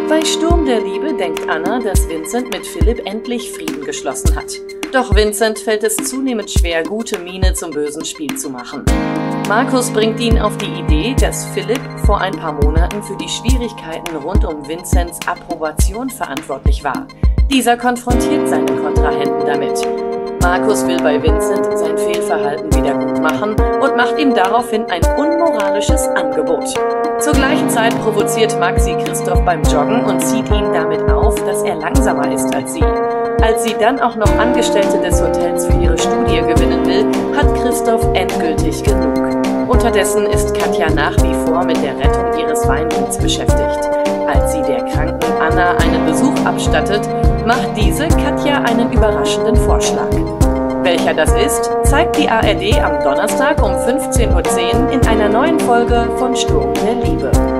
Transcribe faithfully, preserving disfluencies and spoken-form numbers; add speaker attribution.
Speaker 1: Bei Sturm der Liebe denkt Anna, dass Vincent mit Philipp endlich Frieden geschlossen hat. Doch Vincent fällt es zunehmend schwer, gute Miene zum bösen Spiel zu machen. Markus bringt ihn auf die Idee, dass Philipp vor ein paar Monaten für die Schwierigkeiten rund um Vincents Approbation verantwortlich war. Dieser konfrontiert seinen Kontrahenten damit. Markus will bei Vincent sein Fehlverhalten wiedergutmachen und macht ihm daraufhin ein unmoralisches Angebot. Zur gleichen Zeit provoziert Maxi Christoph beim Joggen und zieht ihn damit auf, dass er langsamer ist als sie. Als sie dann auch noch Angestellte des Hotels für ihre Studie gewinnen will, hat Christoph endgültig genug. Unterdessen ist Katja nach wie vor mit der Rettung ihres Weinguts beschäftigt. Als sie der kranken Anna einen Besuch abstattet, macht diese Katja einen überraschenden Vorschlag. Welcher das ist, zeigt die A R D am Donnerstag um fünfzehn Uhr zehn in einer neuen Folge von Sturm der Liebe.